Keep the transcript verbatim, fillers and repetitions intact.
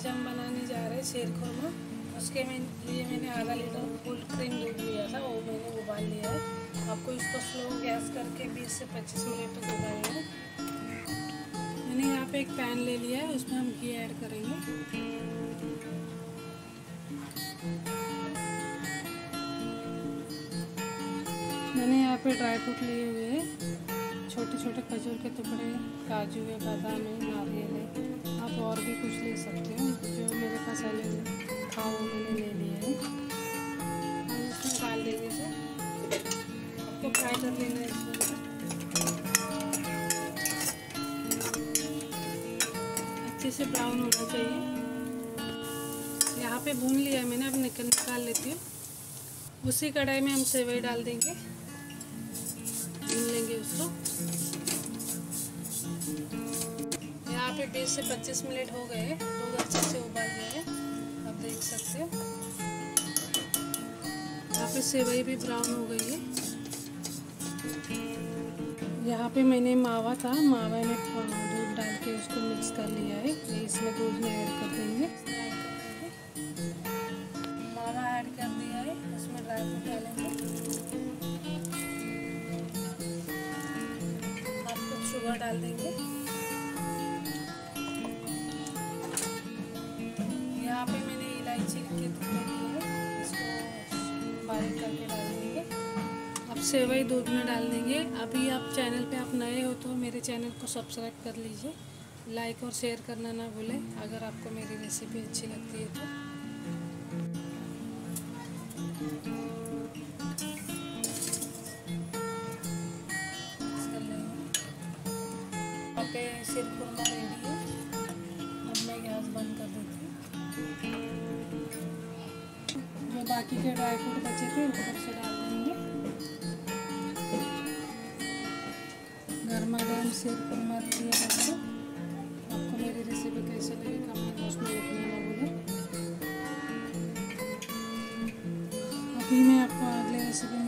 आज हम बनाने जा रहे हैं शीर खुरमा। उसके में लिए मैंने आधा लीटर फुल क्रीम दूध लिया था, वो मैंने उबाल लिया है। आपको इसको स्लो गैस करके बीस से पच्चीस मिनट तक उबालना है। मैंने यहाँ पे एक पैन ले लिया है, उसमें हम घी ऐड करेंगे। मैंने यहाँ पे ड्राई फ्रूट लिए हुए हैं, छोटे छोटे खजूर के टुकड़े, काजू है, बादाम है, नारियल है। आप और भी कुछ ले सकते हो, जो मेरे पास अलग था वो मैंने ले लिया है। हम इसमें डाल देंगे इसे, आपको फ्राई कर लेना है इसमें। अच्छे से ब्राउन होना चाहिए। यहाँ पे भून लिया है मैंने, अब निकल निकाल लेती हूँ। उसी कढ़ाई में हम सेवई डाल देंगे, भून लेंगे उसको। यहाँ पे बीस से पच्चीस मिनट हो गए, दूध अच्छे से उबाल गया है, आप देख सकते हो। यहाँ पे सेवई भी ब्राउन हो गई है। यहाँ पे मैंने मावा था, मावा में दूध डाल के उसको मिक्स कर लिया है, ये इसमें दूध में ऐड कर देंगे। मावा ऐड कर दिया है, उसमें ड्राई फ्रूट डालेंगे। आप कुछ शुगर डाल देंगे। यहाँ पे मैंने इलायची के टुकड़े लिए हैं, इसको बारीक करके डाल देंगे। अब सेवई दूध में डाल देंगे। अभी आप चैनल पे आप नए हो तो मेरे चैनल को सब्सक्राइब कर लीजिए, लाइक और शेयर करना ना भूलें अगर आपको मेरी रेसिपी अच्छी लगती है तो। यहाँ पे शीर खुरमा रेडी है। अब मैं गैस बंद कर देती हूँ। जो बाकी के ड्राई फ्रूट बचे थे ऊपर से डाल देंगे। गर्मा गर्म शीर खुरमा रेडी है बच्चों। आपको मेरी रेसिपी कैसे लगी कमेंट बॉक्स में लिखना ना भूलें। अभी मैं आपको अगले रेसिपी